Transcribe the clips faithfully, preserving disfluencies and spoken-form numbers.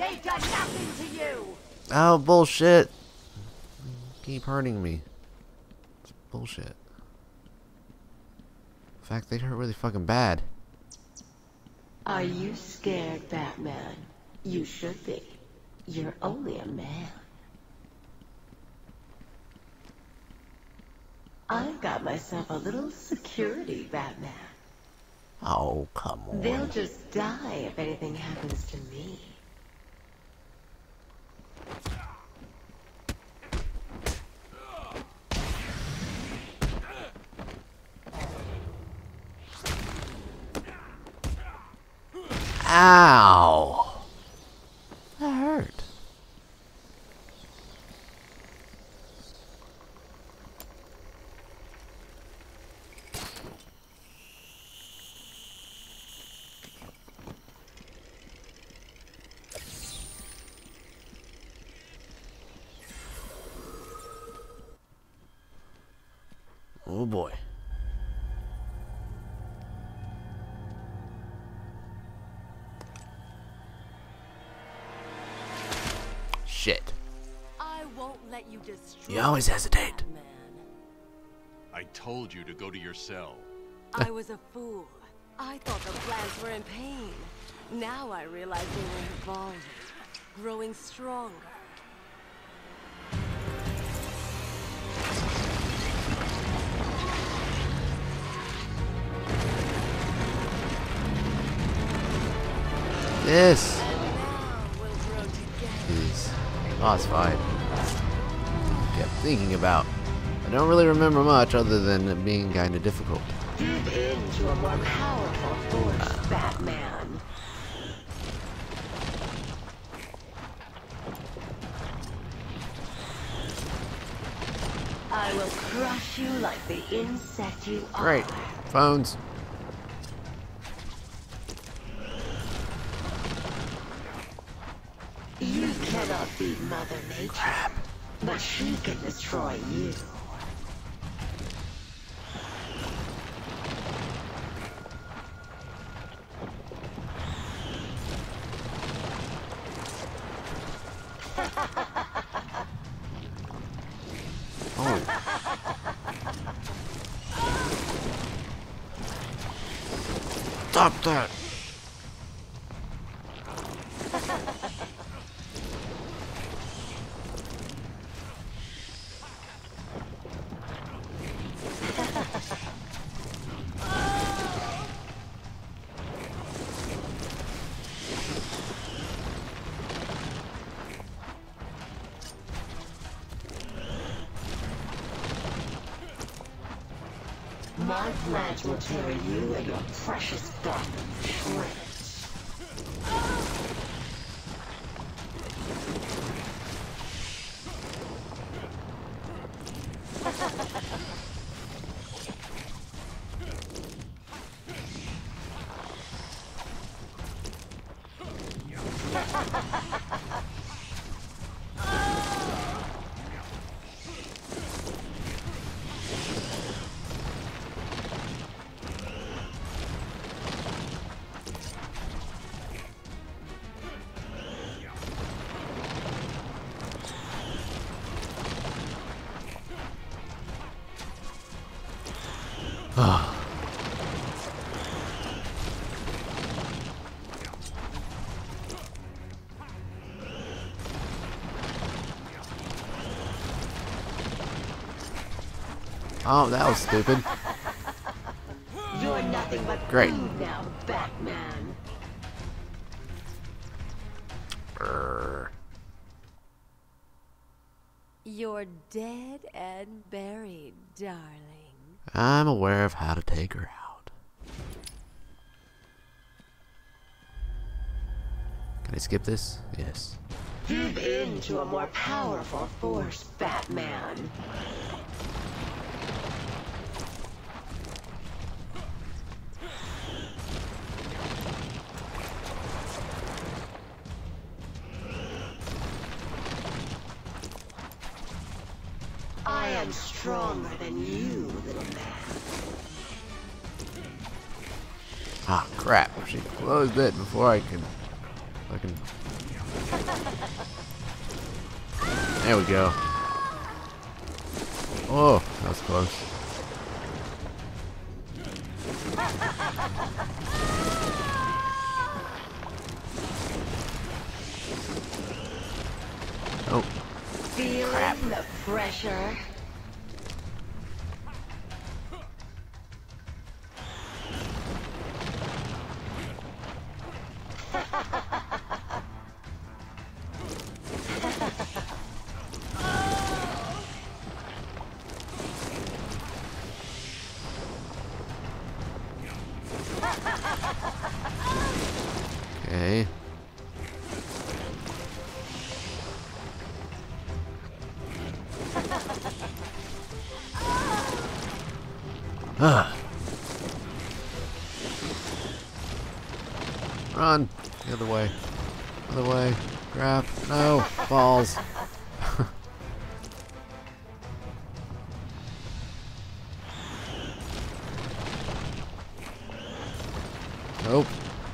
They've done nothing to you. Oh, bullshit. Keep hurting me. It's bullshit. In fact, they hurt really fucking bad. Are you scared, Batman? You should be. You're only a man. I've got myself a little security, Batman. Oh, come on. They'll just die if anything happens to me. Ow! That hurt. Oh boy. Shit. I won't let you destroy. You always hesitate. Batman. I told you to go to your cell. I was a fool. I thought the plants were in pain. Now I realize they were evolving, growing stronger. This And now we'll grow together. is boss fight. Kept thinking about. I don't really remember much other than it being kind of difficult. Give in to a more powerful force, Batman. I will crush you like the insect you are. Great. Phones. You cannot beat Mother Nature, Crap. but she can destroy you. Oh. Stop that. My flash will tear you and your precious Gotham to shreds. Oh, that was stupid. You're nothing but Great. food now, Batman. Brr. You're dead and buried, darling. I'm aware of how to take her out. Can I skip this? Yes. Give in to a more powerful force, Batman. I am stronger than you, little man. Ah, crap. She closed it before I could fucking There we go. Oh, that was close. Oh. Feeling the pressure? Okay. Ah. Run the other way. Other way. Grab. No. Balls. Nope.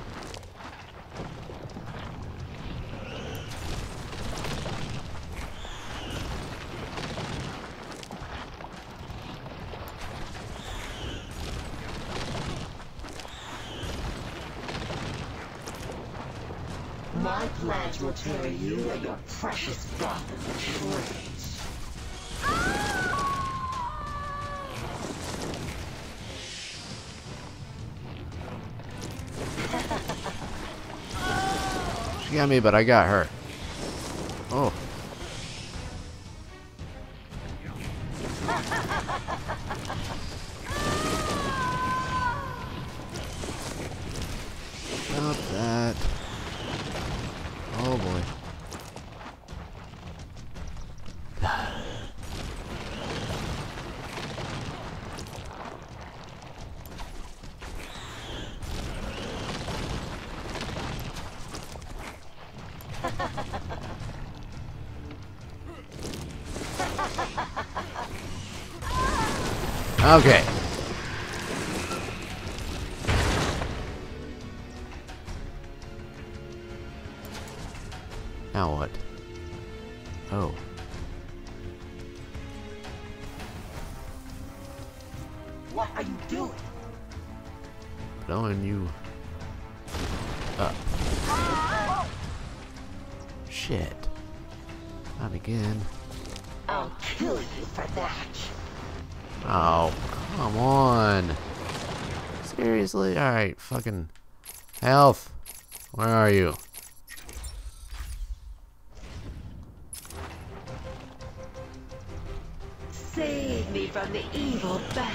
My plans will tear you and your precious Gotham to shreds. She got me, but I got her. Oh. Stop that. Oh boy. Okay. Now what? Oh. What are you doing? Blowing you up. Shit. Not again. I'll kill you for that. Oh, come on. Seriously? Alright, fucking health. Where are you? Save me from the evil bats.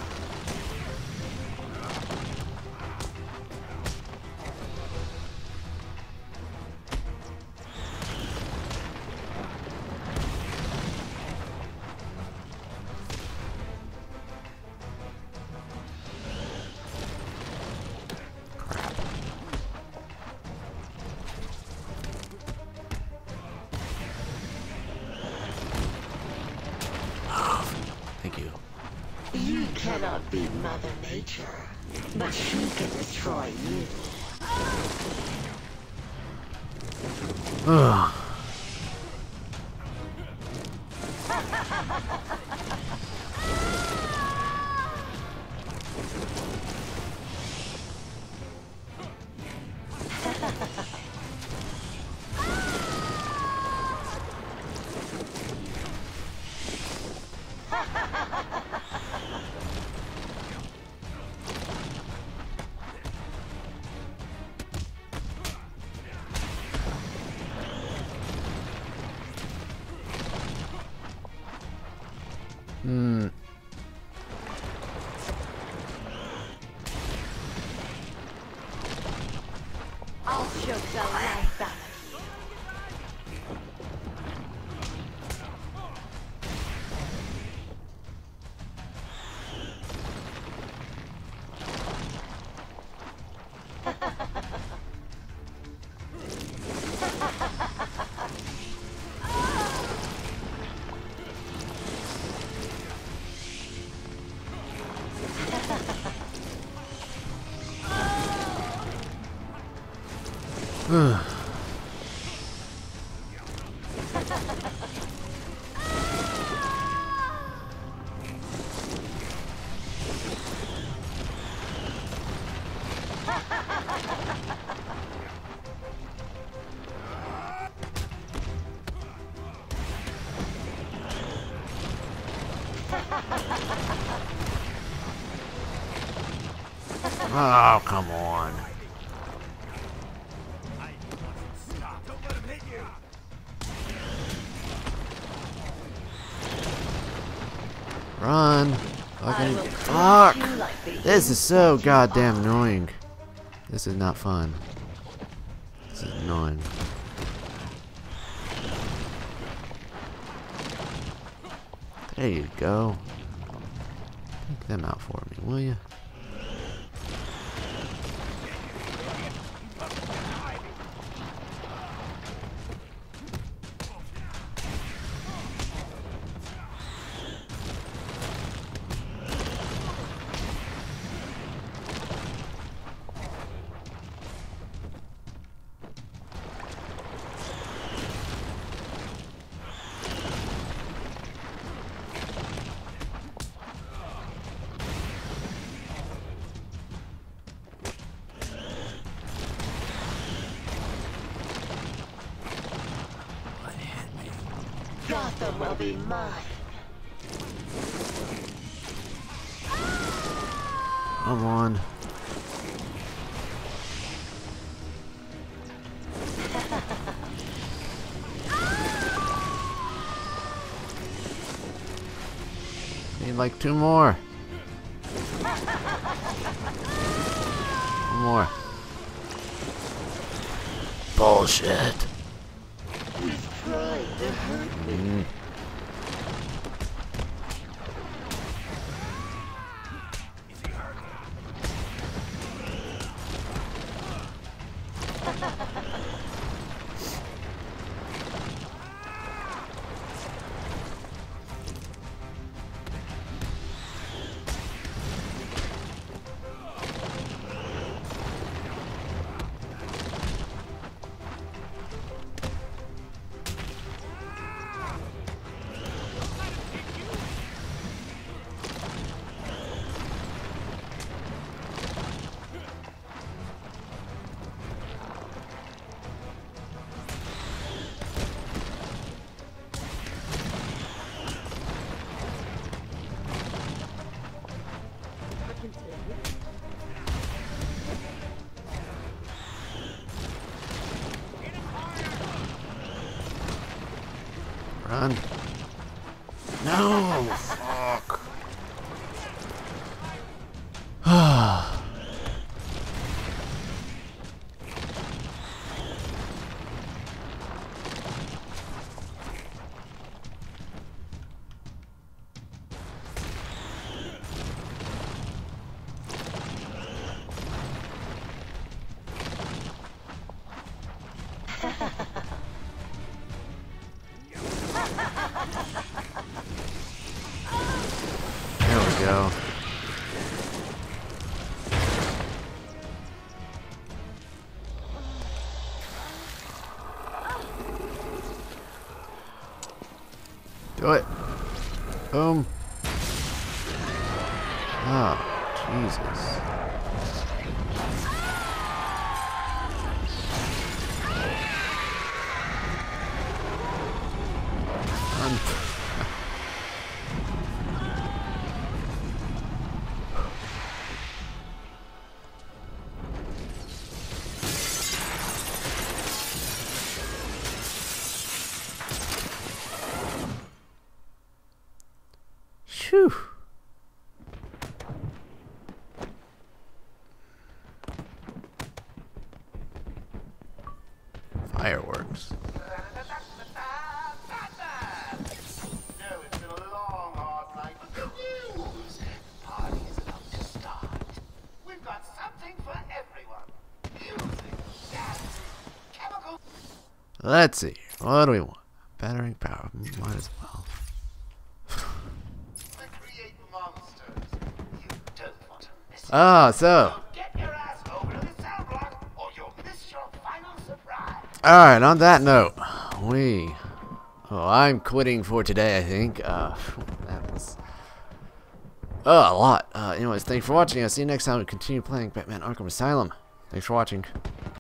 Thank you. You cannot beat Mother Nature, but she can destroy you. Ugh. Hmm. I'll choke the life out of you. Oh, come on. Run. Fucking fuck. This is so goddamn annoying. This is not fun. This is annoying. There you go. Take them out for me, will you? Gotham will be mine. Come on. Need like two more. One more. Bullshit. He's trying to hurt me. Mm. Run. No! Fuck. There we go. Do it. Boom. Oh, Jesus. Run. Phew. Fireworks. No, it's been a long, hard night, but good news! Party's about to start. We've got something for everyone. Music, dancing, chemicals. Let's see. What do we want? Battering power. Might as well. We create monsters. You don't want to miss it. Ah, so. So get your ass over to the cell block, or you'll miss your final surprise. Alright, on that note, we... Oh, I'm quitting for today, I think. Uh, that was... Oh, a lot. Uh, anyways, thanks for watching. I'll see you next time we continue playing Batman Arkham Asylum. Thanks for watching.